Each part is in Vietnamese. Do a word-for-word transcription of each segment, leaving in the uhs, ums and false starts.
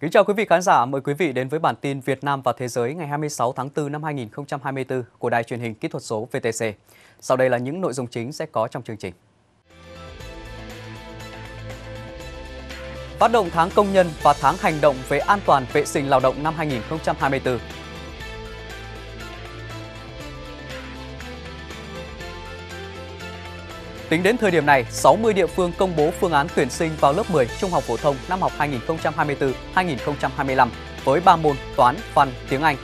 Kính chào quý vị khán giả, mời quý vị đến với bản tin Việt Nam và Thế giới ngày hai mươi sáu tháng tư năm hai nghìn không trăm hai mươi tư của Đài truyền hình kỹ thuật số vê tê xê. Sau đây là những nội dung chính sẽ có trong chương trình. Phát động tháng công nhân và tháng hành động về an toàn vệ sinh lao động năm hai nghìn không trăm hai mươi tư. Tính đến thời điểm này, sáu mươi địa phương công bố phương án tuyển sinh vào lớp mười trung học phổ thông năm học hai nghìn không trăm hai mươi tư hai nghìn không trăm hai mươi lăm với ba môn toán, văn, tiếng Anh.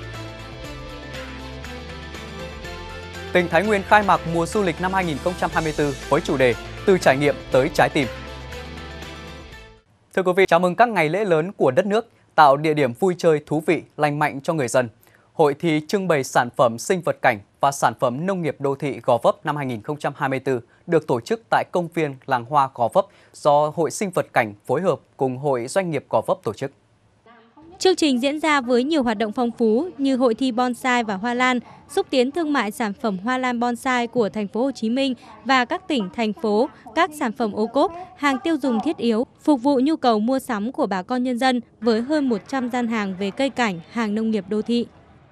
Tỉnh Thái Nguyên khai mạc mùa du lịch năm hai nghìn không trăm hai mươi tư với chủ đề Từ trải nghiệm tới trái tim. Thưa quý vị, chào mừng các ngày lễ lớn của đất nước, tạo địa điểm vui chơi thú vị, lành mạnh cho người dân. Hội thi trưng bày sản phẩm sinh vật cảnh và sản phẩm nông nghiệp đô thị Gò Vấp năm hai nghìn không trăm hai mươi tư được tổ chức tại công viên Làng Hoa Gò Vấp do Hội Sinh vật cảnh phối hợp cùng Hội Doanh nghiệp Gò Vấp tổ chức. Chương trình diễn ra với nhiều hoạt động phong phú như hội thi bonsai và hoa lan, xúc tiến thương mại sản phẩm hoa lan bonsai của thành phố Hồ Chí Minh và các tỉnh, thành phố, các sản phẩm ô cốp, hàng tiêu dùng thiết yếu, phục vụ nhu cầu mua sắm của bà con nhân dân với hơn một trăm gian hàng về cây cảnh, hàng nông nghiệp đô thị.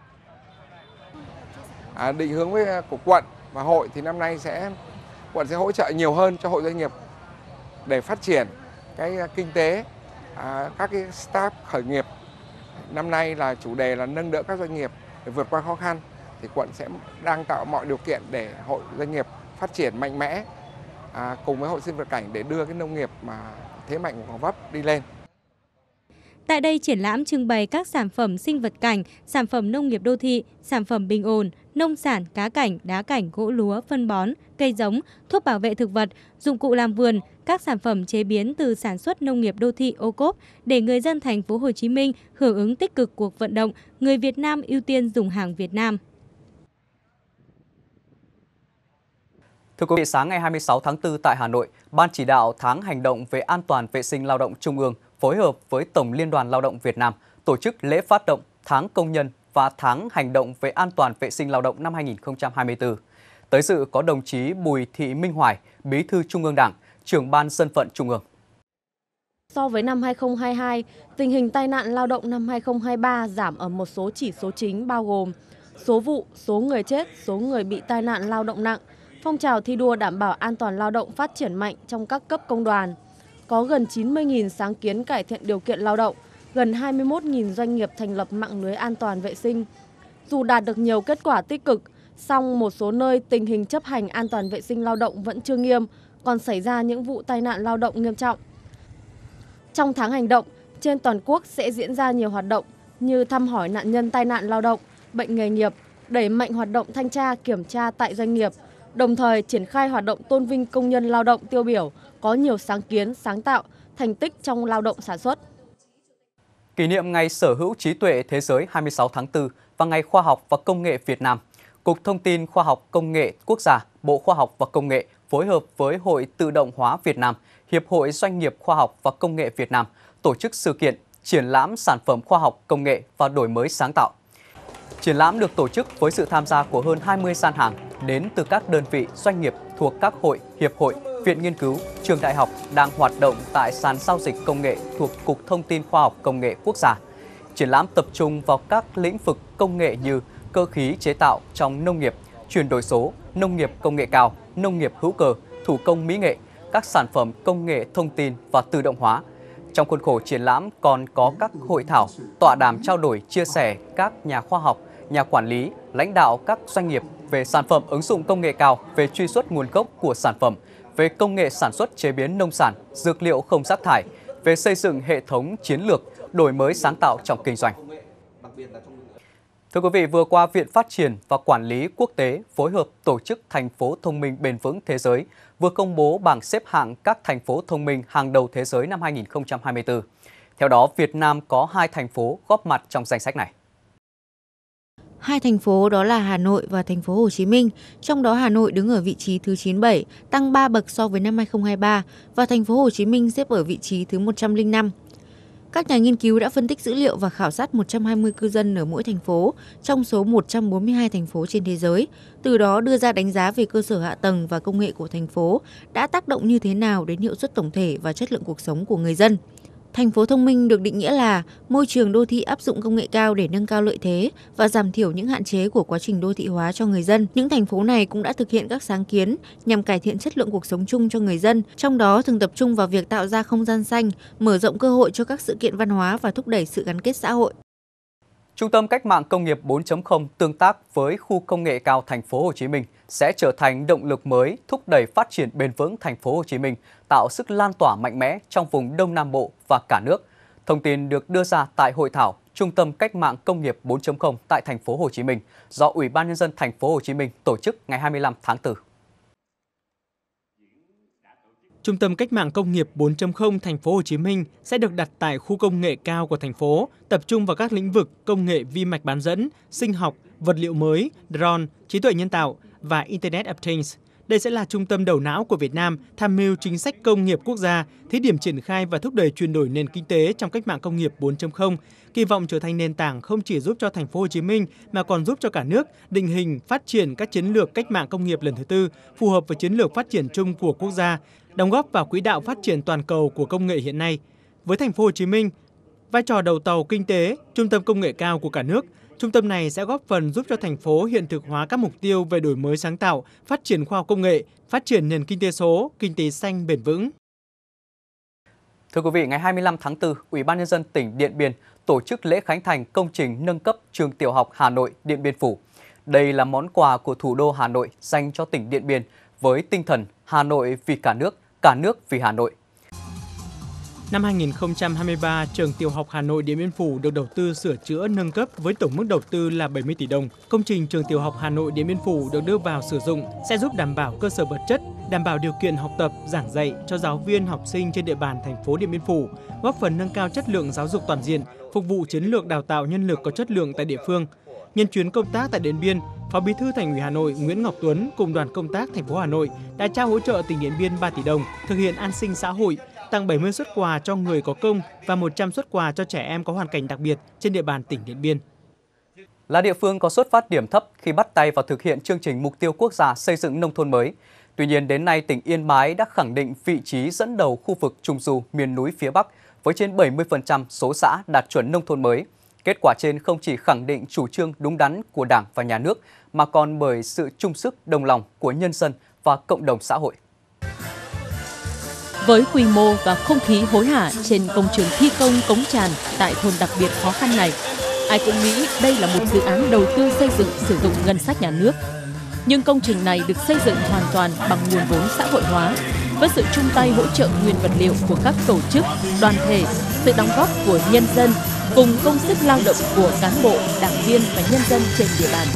À, định hướng với của quận và hội thì năm nay sẽ quận sẽ hỗ trợ nhiều hơn cho hội doanh nghiệp để phát triển cái kinh tế, à, các cái startup khởi nghiệp. Năm nay là chủ đề là nâng đỡ các doanh nghiệp để vượt qua khó khăn, thì quận sẽ đang tạo mọi điều kiện để hội doanh nghiệp phát triển mạnh mẽ, à, cùng với hội sinh vật cảnh để đưa cái nông nghiệp mà thế mạnh của Gò Vấp đi lên. Tại đây triển lãm trưng bày các sản phẩm sinh vật cảnh, sản phẩm nông nghiệp đô thị, sản phẩm bình ổn, nông sản, cá cảnh, đá cảnh, gỗ lúa, phân bón, cây giống, thuốc bảo vệ thực vật, dụng cụ làm vườn, các sản phẩm chế biến từ sản xuất nông nghiệp đô thị ô cốp để người dân thành phố Hồ Chí Minh hưởng ứng tích cực cuộc vận động người Việt Nam ưu tiên dùng hàng Việt Nam. Thưa quý vị, sáng ngày hai mươi sáu tháng tư tại Hà Nội, Ban chỉ đạo tháng hành động về an toàn vệ sinh lao động Trung ương phối hợp với Tổng Liên đoàn Lao động Việt Nam tổ chức lễ phát động tháng công nhân và tháng hành động về an toàn vệ sinh lao động năm hai nghìn không trăm hai mươi tư. Tới dự có đồng chí Bùi Thị Minh Hoài, Bí thư Trung ương Đảng, Trưởng ban Dân vận Trung ương. So với năm hai nghìn không trăm hai mươi hai, tình hình tai nạn lao động năm hai nghìn không trăm hai mươi ba giảm ở một số chỉ số chính bao gồm số vụ, số người chết, số người bị tai nạn lao động nặng. Phong trào thi đua đảm bảo an toàn lao động phát triển mạnh trong các cấp công đoàn. Có gần chín mươi nghìn sáng kiến cải thiện điều kiện lao động, gần hai mươi mốt nghìn doanh nghiệp thành lập mạng lưới an toàn vệ sinh. Dù đạt được nhiều kết quả tích cực, song một số nơi tình hình chấp hành an toàn vệ sinh lao động vẫn chưa nghiêm, còn xảy ra những vụ tai nạn lao động nghiêm trọng. Trong tháng hành động, trên toàn quốc sẽ diễn ra nhiều hoạt động như thăm hỏi nạn nhân tai nạn lao động, bệnh nghề nghiệp, đẩy mạnh hoạt động thanh tra kiểm tra tại doanh nghiệp, đồng thời triển khai hoạt động tôn vinh công nhân lao động tiêu biểu có nhiều sáng kiến, sáng tạo, thành tích trong lao động sản xuất. Kỷ niệm Ngày Sở hữu trí tuệ Thế giới hai mươi sáu tháng tư và Ngày Khoa học và Công nghệ Việt Nam, Cục Thông tin Khoa học Công nghệ Quốc gia, Bộ Khoa học và Công nghệ phối hợp với Hội Tự động hóa Việt Nam, Hiệp hội Doanh nghiệp Khoa học và Công nghệ Việt Nam tổ chức sự kiện triển lãm sản phẩm khoa học, công nghệ và đổi mới sáng tạo. Triển lãm được tổ chức với sự tham gia của hơn hai mươi gian hàng đến từ các đơn vị doanh nghiệp thuộc các hội, hiệp hội, viện nghiên cứu, trường đại học đang hoạt động tại sàn giao dịch công nghệ thuộc Cục Thông tin Khoa học Công nghệ Quốc gia. Triển lãm tập trung vào các lĩnh vực công nghệ như cơ khí chế tạo trong nông nghiệp, chuyển đổi số, nông nghiệp công nghệ cao, nông nghiệp hữu cơ, thủ công mỹ nghệ, các sản phẩm công nghệ thông tin và tự động hóa. Trong khuôn khổ triển lãm còn có các hội thảo, tọa đàm trao đổi chia sẻ các nhà khoa học, nhà quản lý, lãnh đạo các doanh nghiệp về sản phẩm ứng dụng công nghệ cao, về truy xuất nguồn gốc của sản phẩm, về công nghệ sản xuất chế biến nông sản, dược liệu không rác thải, về xây dựng hệ thống chiến lược, đổi mới sáng tạo trong kinh doanh. Thưa quý vị, vừa qua Viện Phát triển và Quản lý Quốc tế phối hợp tổ chức Thành phố Thông minh Bền vững Thế giới vừa công bố bảng xếp hạng các thành phố thông minh hàng đầu thế giới năm hai nghìn không trăm hai mươi tư. Theo đó, Việt Nam có hai thành phố góp mặt trong danh sách này. Hai thành phố đó là Hà Nội và thành phố Hồ Chí Minh, trong đó Hà Nội đứng ở vị trí thứ chín mươi bảy, tăng ba bậc so với năm hai nghìn không trăm hai mươi ba và thành phố Hồ Chí Minh xếp ở vị trí thứ một trăm lẻ năm. Các nhà nghiên cứu đã phân tích dữ liệu và khảo sát một trăm hai mươi cư dân ở mỗi thành phố trong số một trăm bốn mươi hai thành phố trên thế giới, từ đó đưa ra đánh giá về cơ sở hạ tầng và công nghệ của thành phố đã tác động như thế nào đến hiệu suất tổng thể và chất lượng cuộc sống của người dân. Thành phố thông minh được định nghĩa là môi trường đô thị áp dụng công nghệ cao để nâng cao lợi thế và giảm thiểu những hạn chế của quá trình đô thị hóa cho người dân. Những thành phố này cũng đã thực hiện các sáng kiến nhằm cải thiện chất lượng cuộc sống chung cho người dân, trong đó thường tập trung vào việc tạo ra không gian xanh, mở rộng cơ hội cho các sự kiện văn hóa và thúc đẩy sự gắn kết xã hội. Trung tâm Cách mạng Công nghiệp bốn chấm không tương tác với khu công nghệ cao Thành phố Hồ Chí Minh sẽ trở thành động lực mới thúc đẩy phát triển bền vững Thành phố Hồ Chí Minh, tạo sức lan tỏa mạnh mẽ trong vùng Đông Nam Bộ và cả nước. Thông tin được đưa ra tại hội thảo Trung tâm Cách mạng Công nghiệp bốn chấm không tại Thành phố Hồ Chí Minh do Ủy ban Nhân dân Thành phố Hồ Chí Minh tổ chức ngày hai mươi lăm tháng tư. Trung tâm Cách mạng Công nghiệp bốn chấm không Thành phố Hồ Chí Minh sẽ được đặt tại khu công nghệ cao của thành phố, tập trung vào các lĩnh vực công nghệ vi mạch bán dẫn, sinh học, vật liệu mới, drone, trí tuệ nhân tạo và Internet of Things. Đây sẽ là trung tâm đầu não của Việt Nam tham mưu chính sách công nghiệp quốc gia, thí điểm triển khai và thúc đẩy chuyển đổi nền kinh tế trong cách mạng công nghiệp bốn chấm không, kỳ vọng trở thành nền tảng không chỉ giúp cho Thành phố Hồ Chí Minh mà còn giúp cho cả nước định hình, phát triển các chiến lược cách mạng công nghiệp lần thứ tư phù hợp với chiến lược phát triển chung của quốc gia, đóng góp vào quỹ đạo phát triển toàn cầu của công nghệ hiện nay. Với Thành phố Hồ Chí Minh, vai trò đầu tàu kinh tế, trung tâm công nghệ cao của cả nước, trung tâm này sẽ góp phần giúp cho thành phố hiện thực hóa các mục tiêu về đổi mới sáng tạo, phát triển khoa học công nghệ, phát triển nền kinh tế số, kinh tế xanh bền vững. Thưa quý vị, ngày hai mươi lăm tháng tư, Ủy ban Nhân dân tỉnh Điện Biên tổ chức lễ khánh thành công trình nâng cấp trường tiểu học Hà Nội Điện Biên Phủ. Đây là món quà của thủ đô Hà Nội dành cho tỉnh Điện Biên với tinh thần Hà Nội vì cả nước, cả nước vì Hà Nội. Năm hai nghìn không trăm hai mươi ba, trường tiểu học Hà Nội Điện Biên Phủ được đầu tư sửa chữa nâng cấp với tổng mức đầu tư là bảy mươi tỷ đồng. Công trình trường tiểu học Hà Nội Điện Biên Phủ được đưa vào sử dụng sẽ giúp đảm bảo cơ sở vật chất, đảm bảo điều kiện học tập, giảng dạy cho giáo viên, học sinh trên địa bàn thành phố Điện Biên Phủ, góp phần nâng cao chất lượng giáo dục toàn diện, phục vụ chiến lược đào tạo nhân lực có chất lượng tại địa phương. Nhân chuyến công tác tại Điện Biên, Phó Bí thư Thành ủy Hà Nội Nguyễn Ngọc Tuấn cùng đoàn công tác thành phố Hà Nội đã trao hỗ trợ tỉnh Điện Biên ba tỷ đồng thực hiện an sinh xã hội, tặng bảy mươi suất quà cho người có công và một trăm suất quà cho trẻ em có hoàn cảnh đặc biệt trên địa bàn tỉnh Điện Biên. Là địa phương có xuất phát điểm thấp khi bắt tay vào thực hiện chương trình mục tiêu quốc gia xây dựng nông thôn mới. Tuy nhiên, đến nay tỉnh Yên Bái đã khẳng định vị trí dẫn đầu khu vực Trung Du miền núi phía Bắc với trên bảy mươi phần trăm số xã đạt chuẩn nông thôn mới. Kết quả trên không chỉ khẳng định chủ trương đúng đắn của Đảng và Nhà nước mà còn bởi sự chung sức đồng lòng của nhân dân và cộng đồng xã hội. Với quy mô và không khí hối hả trên công trường thi công cống tràn tại thôn đặc biệt khó khăn này, ai cũng nghĩ đây là một dự án đầu tư xây dựng sử dụng ngân sách nhà nước. Nhưng công trình này được xây dựng hoàn toàn bằng nguồn vốn xã hội hóa, với sự chung tay hỗ trợ nguyên vật liệu của các tổ chức, đoàn thể, sự đóng góp của nhân dân, cùng công sức lao động của cán bộ, đảng viên và nhân dân trên địa bàn.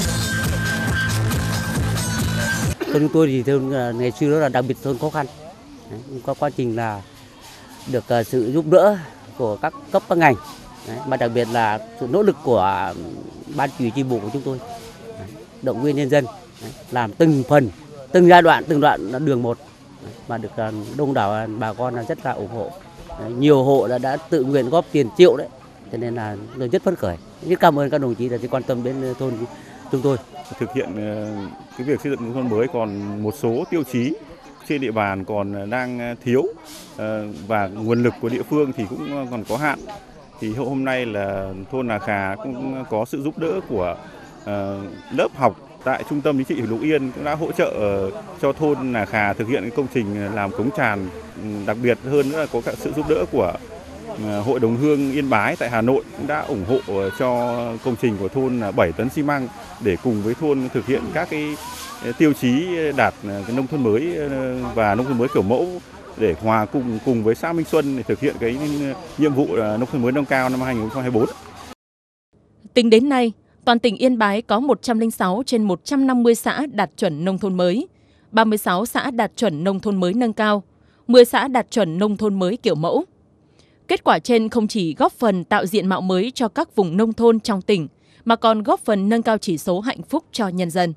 Thôn tôi thì thôn ngày xưa đó là đặc biệt thôn khó khăn. Đấy, có quá trình là được uh, sự giúp đỡ của các cấp các ngành. Đấy, mà đặc biệt là sự nỗ lực của ban chỉ huy chi bộ của chúng tôi. Đấy, động viên nhân dân, đấy, làm từng phần, từng giai đoạn, từng đoạn đường một. Đấy, mà được uh, đông đảo bà con là rất là ủng hộ. Đấy, nhiều hộ đã, đã tự nguyện góp tiền triệu đấy. Cho nên là tôi rất phấn khởi. Rất cảm ơn các đồng chí đã quan tâm đến thôn chúng tôi. Thực hiện cái việc xây dựng nông thôn mới còn một số tiêu chí trên địa bàn còn đang thiếu và nguồn lực của địa phương thì cũng còn có hạn. Thì hôm nay là thôn Nà Khà cũng có sự giúp đỡ của lớp học tại Trung tâm Chính trị Lục Yên cũng đã hỗ trợ cho thôn Nà Khà thực hiện công trình làm cống tràn. Đặc biệt hơn nữa là có sự giúp đỡ của Hội đồng hương Yên Bái tại Hà Nội cũng đã ủng hộ cho công trình của thôn bảy tấn xi măng để cùng với thôn thực hiện các cái tiêu chí đạt cái nông thôn mới và nông thôn mới kiểu mẫu để hòa cùng cùng với xã Minh Xuân để thực hiện cái nhiệm vụ nông thôn mới nâng cao năm hai nghìn không trăm hai mươi tư. Tính đến nay, toàn tỉnh Yên Bái có một trăm lẻ sáu trên một trăm năm mươi xã đạt chuẩn nông thôn mới, ba mươi sáu xã đạt chuẩn nông thôn mới nâng cao, mười xã đạt chuẩn nông thôn mới kiểu mẫu. Kết quả trên không chỉ góp phần tạo diện mạo mới cho các vùng nông thôn trong tỉnh, mà còn góp phần nâng cao chỉ số hạnh phúc cho nhân dân.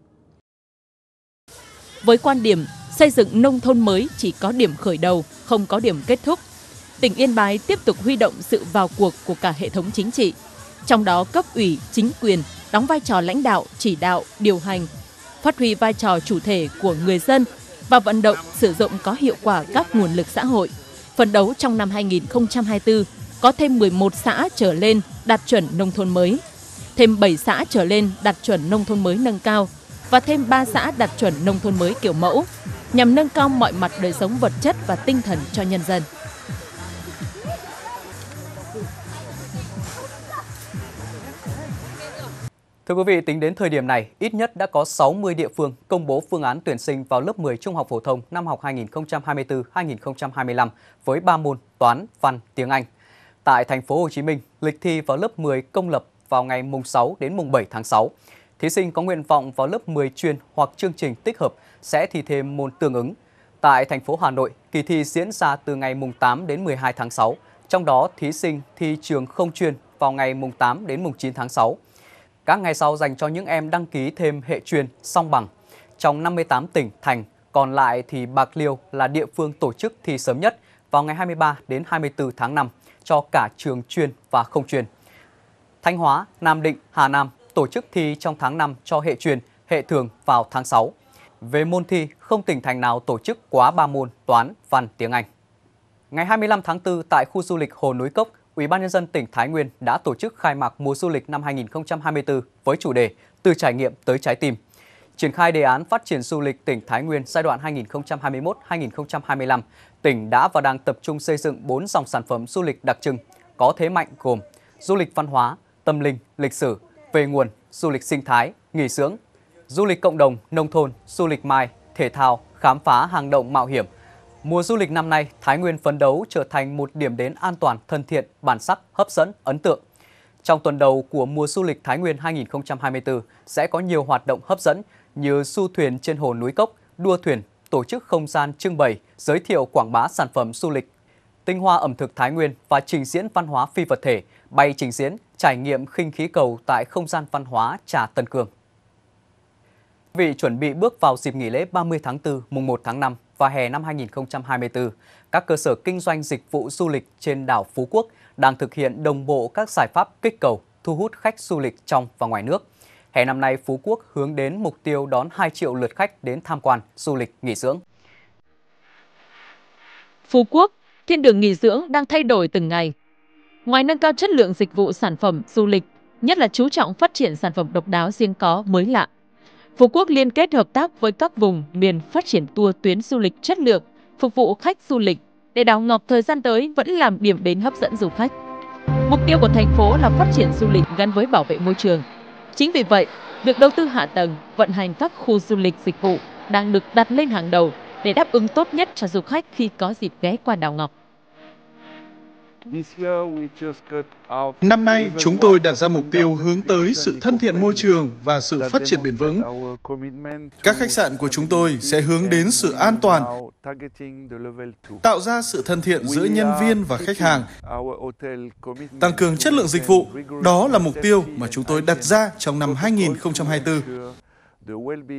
Với quan điểm xây dựng nông thôn mới chỉ có điểm khởi đầu, không có điểm kết thúc, tỉnh Yên Bái tiếp tục huy động sự vào cuộc của cả hệ thống chính trị, trong đó cấp ủy, chính quyền đóng vai trò lãnh đạo, chỉ đạo, điều hành, phát huy vai trò chủ thể của người dân và vận động sử dụng có hiệu quả các nguồn lực xã hội, Phấn đấu trong năm hai nghìn không trăm hai mươi tư có thêm mười một xã trở lên đạt chuẩn nông thôn mới, thêm bảy xã trở lên đạt chuẩn nông thôn mới nâng cao và thêm ba xã đạt chuẩn nông thôn mới kiểu mẫu, nhằm nâng cao mọi mặt đời sống vật chất và tinh thần cho nhân dân. Thưa quý vị, tính đến thời điểm này, ít nhất đã có sáu mươi địa phương công bố phương án tuyển sinh vào lớp mười trung học phổ thông năm học hai nghìn không trăm hai mươi tư hai nghìn không trăm hai mươi lăm với ba môn toán, văn, tiếng Anh. Tại thành phố Hồ Chí Minh, lịch thi vào lớp mười công lập vào ngày mùng sáu đến mùng bảy tháng sáu. Thí sinh có nguyện vọng vào lớp mười chuyên hoặc chương trình tích hợp sẽ thi thêm môn tương ứng. Tại thành phố Hà Nội, kỳ thi diễn ra từ ngày mùng tám đến mười hai tháng sáu. Trong đó, thí sinh thi trường không chuyên vào ngày mùng tám đến mùng chín tháng sáu. Các ngày sau dành cho những em đăng ký thêm hệ chuyên song bằng. Trong năm mươi tám tỉnh, thành, còn lại thì Bạc Liêu là địa phương tổ chức thi sớm nhất vào ngày hai mươi ba đến hai mươi tư tháng năm cho cả trường chuyên và không chuyên. Thanh Hóa, Nam Định, Hà Nam tổ chức thi trong tháng năm cho hệ chuyên, hệ thường vào tháng sáu. Về môn thi, không tỉnh thành nào tổ chức quá ba môn toán, văn, tiếng Anh. Ngày hai mươi lăm tháng tư tại khu du lịch Hồ Núi Cốc, Ủy ban nhân dân tỉnh Thái Nguyên đã tổ chức khai mạc mùa du lịch năm hai nghìn không trăm hai mươi tư với chủ đề Từ trải nghiệm tới trái tim. Triển khai đề án phát triển du lịch tỉnh Thái Nguyên giai đoạn hai nghìn không trăm hai mươi mốt đến hai nghìn không trăm hai mươi lăm, tỉnh đã và đang tập trung xây dựng bốn dòng sản phẩm du lịch đặc trưng có thế mạnh gồm du lịch văn hóa, tâm linh, lịch sử, về nguồn, du lịch sinh thái, nghỉ dưỡng, du lịch cộng đồng, nông thôn, du lịch mai, thể thao, khám phá hang động mạo hiểm. Mùa du lịch năm nay, Thái Nguyên phấn đấu trở thành một điểm đến an toàn, thân thiện, bản sắc, hấp dẫn, ấn tượng. Trong tuần đầu của mùa du lịch Thái Nguyên hai nghìn không trăm hai mươi tư sẽ có nhiều hoạt động hấp dẫn như du thuyền trên hồ Núi Cốc, đua thuyền, tổ chức không gian trưng bày, giới thiệu quảng bá sản phẩm du lịch, tinh hoa ẩm thực Thái Nguyên và trình diễn văn hóa phi vật thể, bay trình diễn, trải nghiệm khinh khí cầu tại không gian văn hóa Trà Tân Cương. Vì chuẩn bị bước vào dịp nghỉ lễ ba mươi tháng tư, mùng một tháng năm và hè năm hai nghìn không trăm hai mươi tư, các cơ sở kinh doanh dịch vụ du lịch trên đảo Phú Quốc đang thực hiện đồng bộ các giải pháp kích cầu, thu hút khách du lịch trong và ngoài nước. Hè năm nay, Phú Quốc hướng đến mục tiêu đón hai triệu lượt khách đến tham quan, du lịch, nghỉ dưỡng. Phú Quốc, thiên đường nghỉ dưỡng đang thay đổi từng ngày. Ngoài nâng cao chất lượng dịch vụ sản phẩm du lịch, nhất là chú trọng phát triển sản phẩm độc đáo riêng có mới lạ, Phú Quốc liên kết hợp tác với các vùng miền phát triển tour tuyến du lịch chất lượng, phục vụ khách du lịch, để đảo Ngọc thời gian tới vẫn làm điểm đến hấp dẫn du khách. Mục tiêu của thành phố là phát triển du lịch gắn với bảo vệ môi trường. Chính vì vậy, việc đầu tư hạ tầng, vận hành các khu du lịch dịch vụ đang được đặt lên hàng đầu để đáp ứng tốt nhất cho du khách khi có dịp ghé qua đảo Ngọc. Năm nay, chúng tôi đặt ra mục tiêu hướng tới sự thân thiện môi trường và sự phát triển bền vững. Các khách sạn của chúng tôi sẽ hướng đến sự an toàn, tạo ra sự thân thiện giữa nhân viên và khách hàng, tăng cường chất lượng dịch vụ. Đó là mục tiêu mà chúng tôi đặt ra trong năm hai nghìn không trăm hai mươi tư.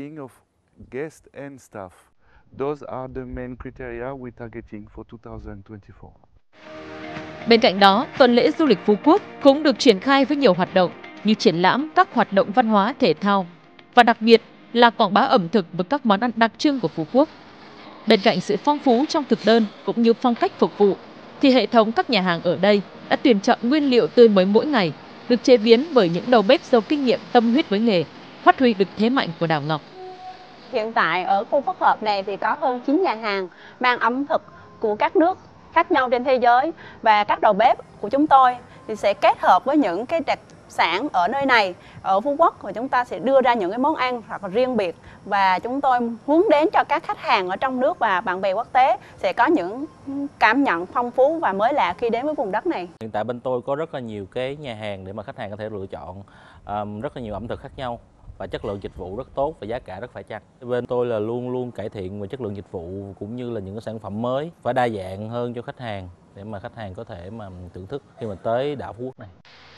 Bên cạnh đó, tuần lễ du lịch Phú Quốc cũng được triển khai với nhiều hoạt động như triển lãm các hoạt động văn hóa thể thao và đặc biệt là quảng bá ẩm thực với các món ăn đặc trưng của Phú Quốc. Bên cạnh sự phong phú trong thực đơn cũng như phong cách phục vụ, thì hệ thống các nhà hàng ở đây đã tuyển chọn nguyên liệu tươi mới mỗi ngày, được chế biến bởi những đầu bếp giàu kinh nghiệm, tâm huyết với nghề, phát huy được thế mạnh của đảo Ngọc. Hiện tại ở khu phức hợp này thì có hơn chín nhà hàng mang ẩm thực của các nước khác nhau trên thế giới, và các đầu bếp của chúng tôi thì sẽ kết hợp với những cái đặc sản ở nơi này, ở Phú Quốc, và chúng ta sẽ đưa ra những cái món ăn hoặc là riêng biệt, và chúng tôi hướng đến cho các khách hàng ở trong nước và bạn bè quốc tế sẽ có những cảm nhận phong phú và mới lạ khi đến với vùng đất này. Hiện tại bên tôi có rất là nhiều cái nhà hàng để mà khách hàng có thể lựa chọn um, rất là nhiều ẩm thực khác nhau, và chất lượng dịch vụ rất tốt và giá cả rất phải chăng. Bên tôi là luôn luôn cải thiện về chất lượng dịch vụ cũng như là những cái sản phẩm mới phải đa dạng hơn cho khách hàng để mà khách hàng có thể mà thưởng thức khi mà tới đảo Phú Quốc này.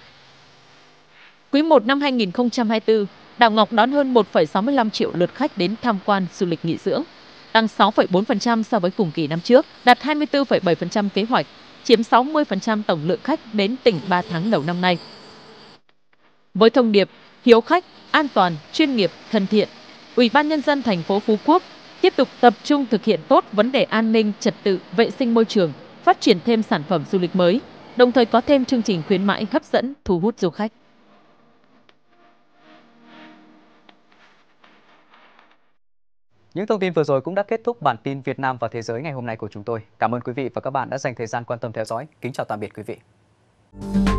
Quý một năm hai nghìn không trăm hai mươi tư, đảo Ngọc đón hơn một phẩy sáu mươi lăm triệu lượt khách đến tham quan du lịch nghỉ dưỡng, tăng sáu phẩy bốn phần trăm so với cùng kỳ năm trước, đạt hai mươi tư phẩy bảy phần trăm kế hoạch, chiếm sáu mươi phần trăm tổng lượng khách đến tỉnh ba tháng đầu năm nay. Với thông điệp hiếu khách, an toàn, chuyên nghiệp, thân thiện, Ủy ban nhân dân thành phố Phú Quốc tiếp tục tập trung thực hiện tốt vấn đề an ninh, trật tự, vệ sinh môi trường, phát triển thêm sản phẩm du lịch mới, đồng thời có thêm chương trình khuyến mãi hấp dẫn thu hút du khách. Những thông tin vừa rồi cũng đã kết thúc bản tin Việt Nam và Thế giới ngày hôm nay của chúng tôi. Cảm ơn quý vị và các bạn đã dành thời gian quan tâm theo dõi. Kính chào tạm biệt quý vị.